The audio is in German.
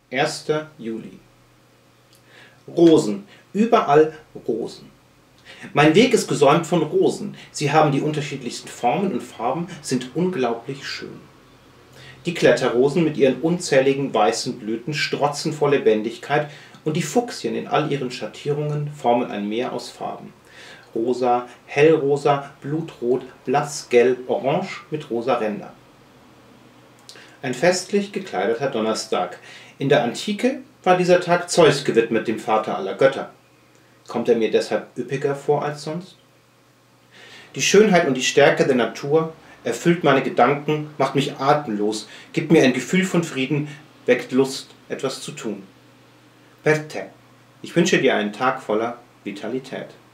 1. Juli. Rosen, überall Rosen. Mein Weg ist gesäumt von Rosen. Sie haben die unterschiedlichsten Formen und Farben, sind unglaublich schön. Die Kletterrosen mit ihren unzähligen weißen Blüten strotzen vor Lebendigkeit und die Fuchsien in all ihren Schattierungen formen ein Meer aus Farben. Rosa, hellrosa, blutrot, blassgelb, orange mit rosa Rändern. Ein festlich gekleideter Donnerstag. In der Antike war dieser Tag Zeus gewidmet, dem Vater aller Götter. Kommt er mir deshalb üppiger vor als sonst? Die Schönheit und die Stärke der Natur erfüllt meine Gedanken, macht mich atemlos, gibt mir ein Gefühl von Frieden, weckt Lust, etwas zu tun. Per te. Ich wünsche dir einen Tag voller Vitalität.